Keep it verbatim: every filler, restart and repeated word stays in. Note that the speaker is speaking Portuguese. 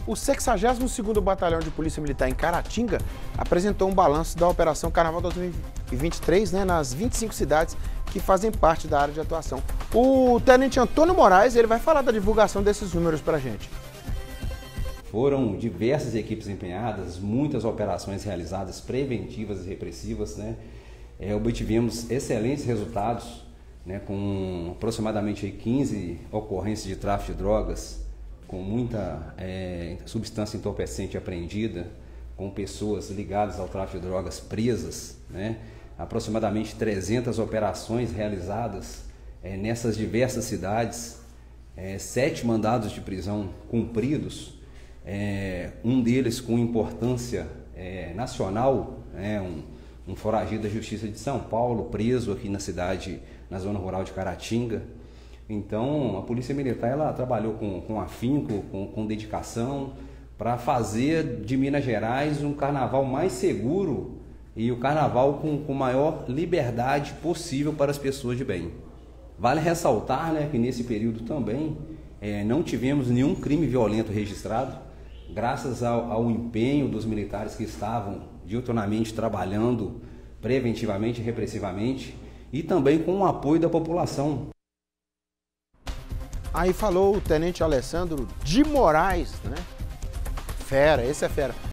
O sexagésimo segundo Batalhão de Polícia Militar em Caratinga apresentou um balanço da Operação Carnaval dois mil e vinte e três, né, nas vinte e cinco cidades que fazem parte da área de atuação. O Tenente Antônio Moraes, ele vai falar da divulgação desses números para a gente. Foram diversas equipes empenhadas, muitas operações realizadas, preventivas e repressivas, né? É, obtivemos excelentes resultados, né, com aproximadamente aí, quinze ocorrências de tráfico de drogas, com muita é, substância entorpecente apreendida, com pessoas ligadas ao tráfico de drogas presas, né? Aproximadamente trezentas operações realizadas é, nessas diversas cidades, é, sete mandados de prisão cumpridos, é, um deles com importância é, nacional, né? um, um foragido da Justiça de São Paulo, preso aqui na cidade, na zona rural de Caratinga. Então, a Polícia Militar ela trabalhou com, com afinco, com, com dedicação, para fazer de Minas Gerais um carnaval mais seguro e o carnaval com, com maior liberdade possível para as pessoas de bem. Vale ressaltar, né, que nesse período também é, não tivemos nenhum crime violento registrado, graças ao, ao empenho dos militares que estavam diuturnamente trabalhando preventivamente e repressivamente, e também com o apoio da população. Aí falou o Tenente Alessandro de Moraes, né? Fera, esse é fera.